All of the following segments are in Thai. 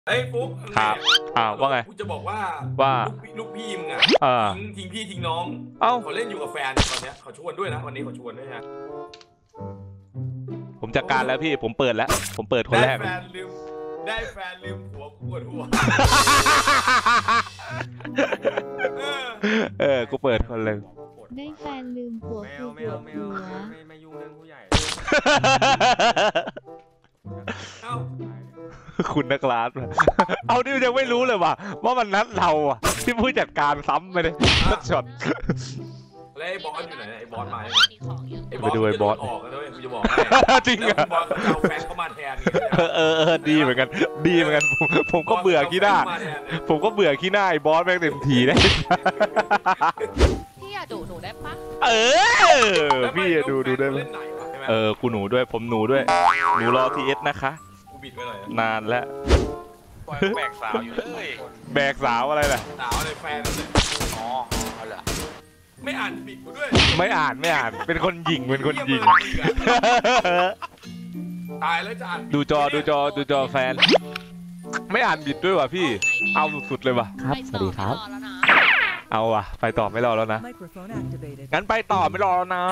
เอ้ยปุ๊บครับว่าไงกูจะบอกว่าลูกพี่มึงอ่ะทิ้งพี่ทิ้งน้องเขาเล่นอยู่กับแฟนตอนเนี้ยเขาชวนด้วยนะวันนี้เขาชวนด้วยนะผมจัดการแล้วพี่ผมเปิดแล้วผมเปิดคนแรกได้แฟนลืมผัวปวดหัวกูเปิดคนเลยได้แฟนลืมผัวกูปวดหัวไม่ยุ่งเรื่องผู้ใหญ่คุณนักลาสเอาดิยังไม่รู้เลยว่ามันนัดเราอ่ะที่ผู้จัดการซ้ำไปเลยสักช็อตแล้วไอ้บอสอยู่ไหนไอ้บอสมาไปดูไอ้บอสออกกันด้วยกูจะบอกจริงอ่ะบอสเอาแฟนเข้ามาแทนดีเหมือนกันผมก็เบื่อขี้หน้าไอ้บอสแม่งเต็มทีเลยพี่อะดูหนูได้ปะพี่ดูได้ไหมกูหนูด้วยผมหนูด้วยหนูรอทีเอสนะคะนานแล้วแบกสาวอยู่เลยแบกสาวอะไรล่ะสาวอะไรแฟนเลยอ๋อเอาเหรอไม่อ่านปิดกูด้วยไม่อ่านเป็นคนหญิงตายแล้วจะอ่านดูจอแฟนไม่อ่านบิดด้วยว่ะพี่เอาสุดๆเลยว่ะครับสวัสดีครับเอาว่ะไปต่อไม่รอแล้วนะงั้นไปต่อไม่รอแล้วนะ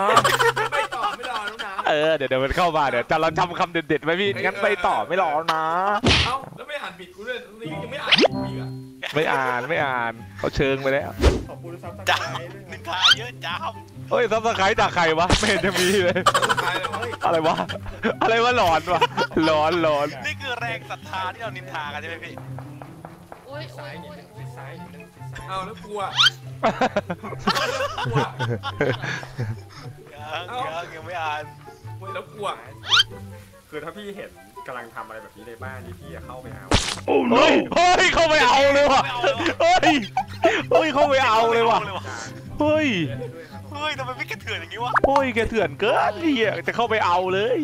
เดี๋ยวมันเข้ามาเดี๋ยวจะเราจำคำเด็ดๆไว้พี่งั้นไปต่อไม่รอแล้วนะแล้วไม่อ่านบิดกูด้วยยังไม่อ่านบิดอีกอ่ะไม่อ่านเขาเชิงไปแล้วขอบคุณซับสไครต์หนึ่งคาเยอะจ้าเฮ้ยซับสไครต์จากใครวะไม่เห็นจะมีเลยอะไรวะหลอนวะร้อนนี่คือแรงศรัทธาที่เรานินทากันใช่ไหมพี่เอาแล้วกลัวยังไม่อ่านแล้วกลัวคือถ้าพี่เห็นกำลังทำอะไรแบบนี้ในบ้านนี่พี่เข้าไปเอาเฮ้ยเข้าไปเอาเลยว่ะเฮ้ยเข้าไปเอาเลยว่ะเฮ้ยทำไมพี่แกเถื่อนอย่างนี้วะแกเถื่อนเกินดิจะเข้าไปเอาเลย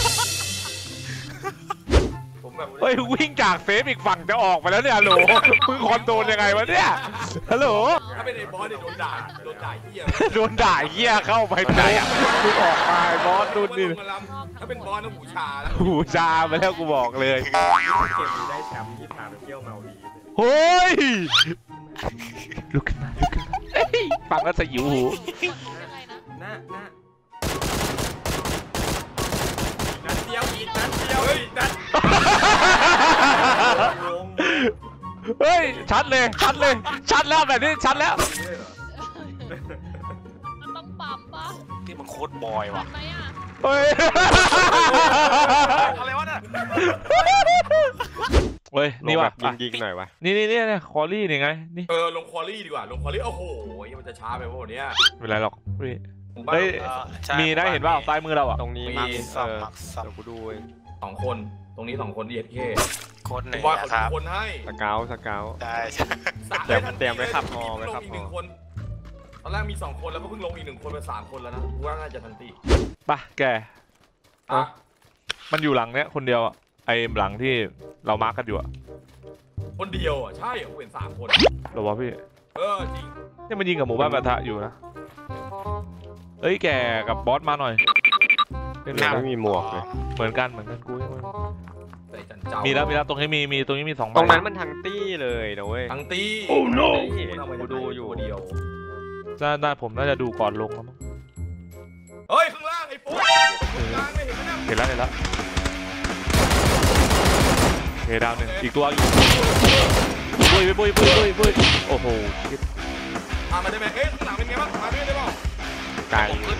วิ่งจากเซฟอีกฝั่งจะออกไปแล้วเนี่ยฮัลโหลมึงคอนโดนยังไงวะเนี่ยฮัลโหลถ้าเป็นไอ้บอสเนี่ยโดนด่าเหี้ยเข้าไปไหนอ่ะมึงออกมาบอสดูดิถ้าเป็นบอสต้องหูชาไปแล้วกูบอกเลยเกมนี้ได้แชมป์ที่พาไปเที่ยวเมาดีเฮ้ยลุกขึ้นมาฟังแล้วสยิวหูนัดเดียวเฮ้ยชัดแล้วแบบนี้ชัดแล้วมันต้องปั๊มปะที่มันโคตรบอยว่ะเฮ้ยอะไรวะเนี่ยเฮ้ยนี่ว่ะยิงหน่อยวะนี่คอรี่นี่ไงนี่ลงคอรี่ดีกว่าลงคอรี่โอ้โหมันจะช้าไปพวกเนี้ยไม่เป็นไรหรอกพี่เฮ้ยมีได้เห็นว่าซ้ายมือเราอ่ะตรงนี้มีเดี๋ยวกูดู 2 คนตรงนี้2 คนDSK คนหนึ่งนะครับคนให้สเกลได้เตรียมไว้ขับมอไว้ขับมอตอนแรกมี2 คนแล้วก็เพิ่งลงอีก1 คนเป็น3 คนแล้วนะกูว่าน่าจะทันทีป่ะแกมันอยู่หลังเนี้ยคนเดียวอ่ะไอ้หลังที่เรามาร์กกันอยู่อ่ะคนเดียวอ่ะใช่กูเห็น3 คนหรอวะพี่จริงนี่มันยิงกับหมู่บ้านปะทะอยู่นะเอ้ยแกกับบอสมาหน่อยไม่มีหมวกเลยเหมือนกันกูมีแล้วตรงนี้มีตรงนี้มี2ใบตรงนั้นมันทั้งตี้เลยนะเว้ยทั้งตี้โอ้ no กูดูอยู่เดียวได้ผมน่าจะดูก่อนลงแล้วมั้งเฮ้ยข้างล่างไอ้ปุ๊บกลางไม่เห็นแล้วเฮดาวหนึ่งอีกตัวอยู่ปุ้ยโอ้โหมาได้ไหมเอ๊ะข้างหลังเป็นไงบ้างมาด้วยได้ป่ะไกล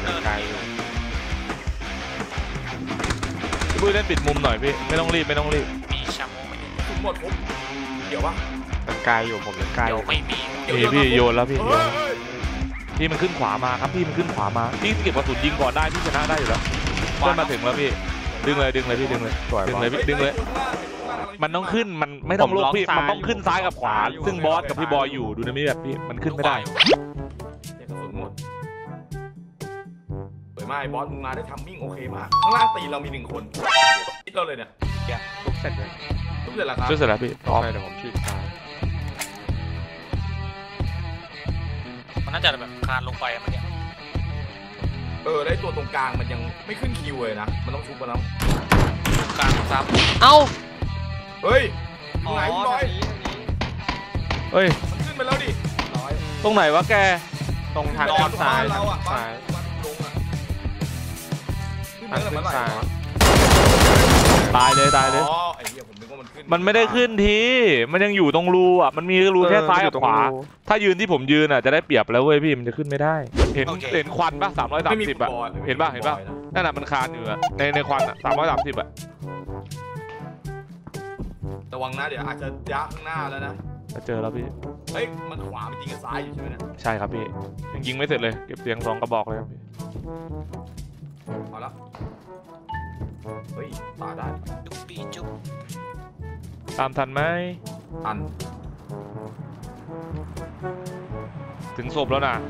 ปุ้ยเล่นปิดมุมหน่อยพี่ไม่ต้องรีบมีชาโมไหมหมดผมเดี๋ยววะมันไกลอยู่ผมยังไกลไม่มีพี่โยนแล้วพี่มันขึ้นขวามาครับพี่มันขึ้นขวามาพี่เก็บกระสุนยิงก่อนได้พี่ชนะได้อยู่แล้วเพื่อนมาถึงแล้วพี่ดึงเลยพี่ดึงเลยมันต้องขึ้นมันไม่ต้องลงพี่มันต้องขึ้นซ้ายกับขวาซึ่งบอสกับพี่บอยอยู่ดูนะพี่แบบพี่มันขึ้นไม่ได้ไม่บอสมึงมาได้ทัมมิ่งโอเคมากข้างล่างตีเรามี1 คนคิดเราเลยเนี่ยทุกเสร็จแล้วครับเสร็จแล้วพี่พร้อมเดี๋ยวผมฉีกตายมันน่าจะแบบคานลงไปเมื่อกี้ได้ตัวตรงกลางมันยังไม่ขึ้นคิวเลยนะมันต้องชุบมาแล้วตรงกลางซ้ำเอ้าเฮ้ยไหนร้อยเฮ้ยมันขึ้นไปแล้วดิตรงไหนวะแกตรงทางนอด้าน นซ้ายเราอ่ะซ้ายบ้านลงอ่ะขึ้นไปทางแล้วขึ้นซ้ายตายเลยอ๋อไอ้เหี้ยผมนึกว่ามันขึ้นมันไม่ได้ขึ้นทีมันยังอยู่ตรงรูอ่ะมันมีรูแค่ซ้ายกับขวาถ้ายืนที่ผมยืนอ่ะจะได้เปรียบแล้วเว้ยพี่มันจะขึ้นไม่ได้เห็นควันป่ะ330อ่ะเห็นป่ะนั่นน่ะมันคานอยู่อ่ะในควันอ่ะ330อ่ะระวังนะเดี๋ยวอาจจะยักข้างหน้าแล้วนะเจอแล้วพี่เฮ้ยมันขวามันยิงกับซ้ายอยู่ใช่ไหมเนี่ยใช่ครับพี่ยังยิงไม่เสร็จเลยเก็บเสียง2 กระบอกเลยครับพี่เอาละเฮ้ยตาได้จุ๊บปีจุ๊บตามทันไหมอันถึงศพแล้วนะ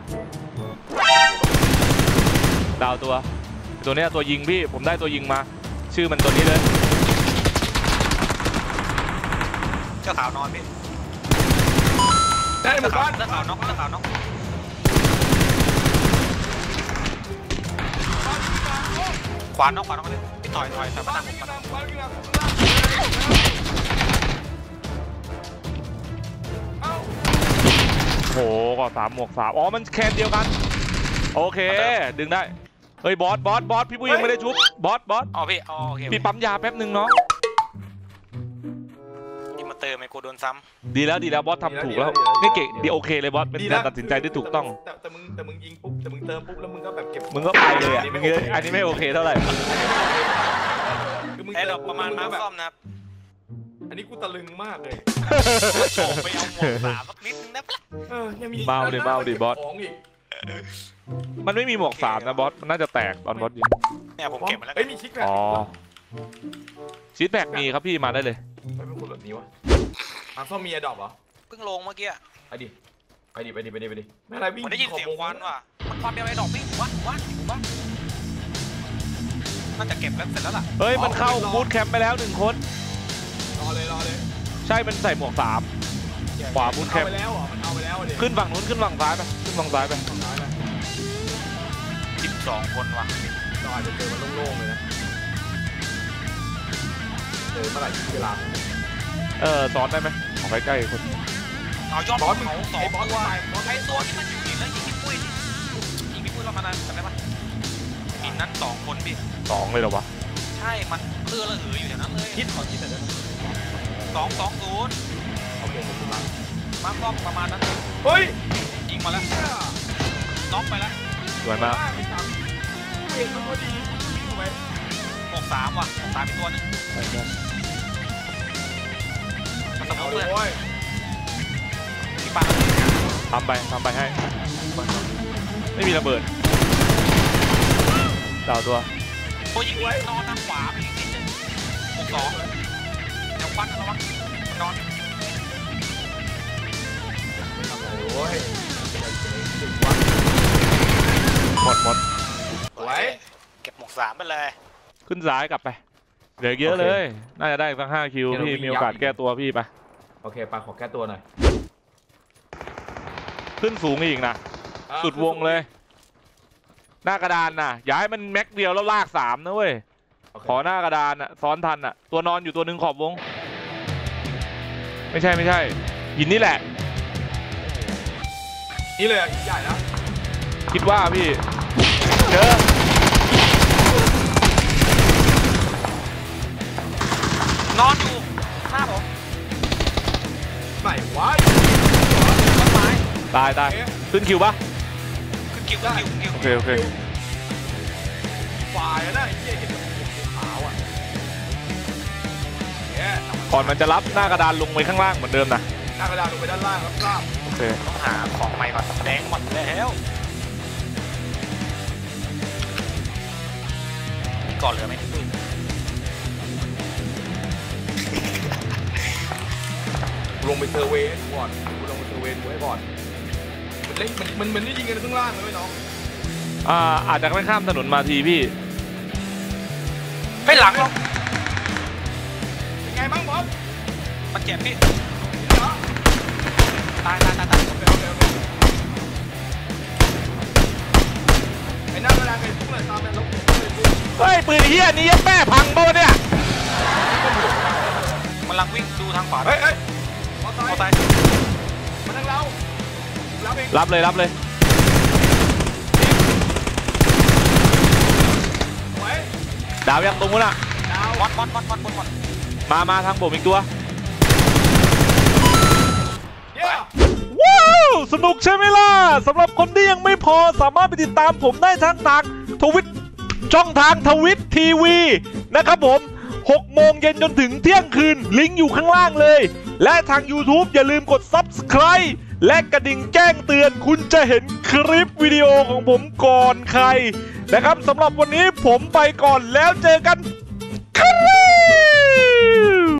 ดาวตัวเนี้ยตัวยิงพี่ผมได้ตัวยิงมาชื่อมันตัวนี้เลยเจ้าขาวนอนพี่ได้หมดบ้านเจ้าขาวนอกเจ้าขาวนอกขวานอกเลยพี่ต่อยแต่มาบ้าตาน มผมวิ่งมาตามบ้านวิ่งตามเอ้าโหก็3 หมวก 3อ๋อมันแคนเดียวกันโอเคดึงได้เฮ้ยบอสพี่ผู้ยังไม่ได้ชุบบอสอ๋อพี่อ๋อโอเคพี่ปั๊มยาแป๊บนึงเนาะที่มาเติมไอ้กูโดนซ้ดีแล้วบอสทำถูกแล้วนี่เก่งดีโอเคเลยบอสเป็นการตัดสินใจที่ถูกต้องแต่มึงยิงปุ๊บแต่มึงเติมปุ๊บแล้วมึงก็แบบเก็บมึงก็ไปเลยอ่ะอันนี้ไม่โอเคเท่าไหร่คือมึงำไอ้ดอกประมาณมาซ่อมนะครับอันนี้กูตะลึงมากเลยโฉบไปเอาหมวก3สักนิดนึงนะปะยังมีเบาดิบอสของอีกมันไม่มีหมวก 3นะบอสมันน่าจะแตกตอนบอสยิงเนี่ยผมเก็บมาแล้วเอ้ยมีชิคแพคอ๋อชีทแบกมีครับพี่มาได้เลยไม่เป็นคนแบบนี้วะซ่อมมีอะดอกเหรอเพิ่งลงเมื่อกี้ไปดิไม่อะไรวิ่งผมได้ยินเสียงควันว่ะมันควันเดียวไอ้ดอกพี่วัดน่าจะเก็บแล้วเสร็จแล้วล่ะเฮ้ยมันเข้าบูทแคมป์ไปแล้ว1 คนรอเลยใช่มันใส่หมวก 3ขวาบูทแคมป์เอาไปแล้วเหรอมันเอาไปแล้วเดี๋ยวขึ้นฝั่งนู้นขึ้นฝั่งซ้ายไปขึ้นฝั่งซ้ายไป 12 คนว่ะเราอาจจะเจอมันโล่งๆเลยนะเจอเมื่อไหร่ที่เวลาซ้อนได้ไหมขอใกล้ๆคนเอายอดบอสเขาไอ้บอสว่าบอสไอ้ตัวที่มันอยู่นี่แล้วยิงพี่ปุ้ยเรามานานจำได้ปะมีนั้น2 คนพี่ 2เลยเหรอวะใช่มันเพื่อระเหยอยู่อย่างนั้นเลยคิดแต่เดิม 220 โอเคผมรู้ละมาร์ครอบประมาณนั้นเฮ้ยยิงมาแล้วน็อกไปแล้วสวยมากไม่ทำเปลี่ยนมันพอดีวิ่งไป 63ว่ะ63อีกตัวนึงมันสมมเอาติเลเลย ยโว้ยที่ปาทำไปให้ไม่มีระเบิดดาวตัวโอ้ยิงนอนทางขวาไปอีกนิดนึง62เดี๋ยวควันระวังนอนโอ้ยหมดสวยเก็บหมวก3ไปเลยขึ้นซ้ายกลับไปเหลือเยอะเลยน่าจะได้สัก5 คิวพี่มีโอกาสแก้ตัวพี่ไปโอเคปาขอแก้ตัวหน่อยขึ้นสูงอีกนะสุดวงเลยหน้ากระดานน่ะย้ายมันแม็กเดียวแล้วลาก3นะเว้ยขอหน้ากระดานน่ะซ้อนทันน่ะตัวนอนอยู่ตัวหนึ่งขอบวงไม่ใช่หินนี่แหละนี่เลยใหญ่นะคิดว่าพี่เจอนอนอยู่หน้าผมไหนวะต้นไม้ตายขึ้นคิวปะคือคิวโอเคฝ่ายนะไอ้เหี้ยเห็นขาวอ่ะเนี่ยก่อนมันจะรับหน้ากระดานลงไปข้างล่างเหมือนเดิมนะหน้ากระดาษลงไปด้านล่างแล้วทราบโอเคต้องหาของใหม่ก่อนแดงหมดแล้วก่อนเหลือไหมลงไปเซอร์เวย์ก่อนกูลงไปเซอร์เวย์ดูให้ก่อนมันเล่นมันได้ยิงกันข้างล่างเลยน้องอาจจะไม่ข้ามถนนมาทีพี่ให้หลังลงเป็นไงบ้างบอสมันเจ็บพี่เหรอตายโอเคไอ้หน้ากระดาษไอ้ทุกเลยตามไปแล้วเฮ้ยปืนเฮียนี่ยัดแม่พังโบเนี่ยมกำลังวิ่งดูทางขวาเฮ้ยมอมอไซไซค์ค์มาทางเราเองรับเลยไว้ดาวยังตรงนู้นอ่ะดาววัดมาทางผมอีกตัวเย้ว้าวสนุกใช่ไหมล่ะสำหรับคนที่ยังไม่พอสามารถไปติดตามผมได้ทั้งทางทวิตช่องทางทวิตทีวีนะครับผม6 โมงเย็นจนถึงเที่ยงคืนลิงก์อยู่ข้างล่างเลยและทาง YouTube อย่าลืมกด Subscribe และกระดิ่งแจ้งเตือนคุณจะเห็นคลิปวิดีโอของผมก่อนใครนะครับสำหรับวันนี้ผมไปก่อนแล้วเจอกันครับ